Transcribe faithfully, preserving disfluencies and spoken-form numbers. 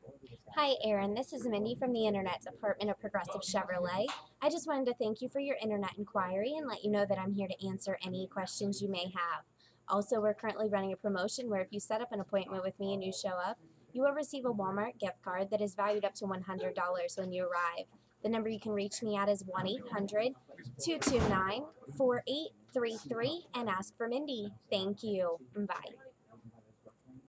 Hi, Erin. This is Mindy from the Internet Department of Progressive Chevrolet. I just wanted to thank you for your internet inquiry and let you know that I'm here to answer any questions you may have. Also, we're currently running a promotion where if you set up an appointment with me and you show up, you will receive a Walmart gift card that is valued up to one hundred dollars when you arrive. The number you can reach me at is one eight hundred, two two nine, four eight three three and ask for Mindy. Thank you. Bye.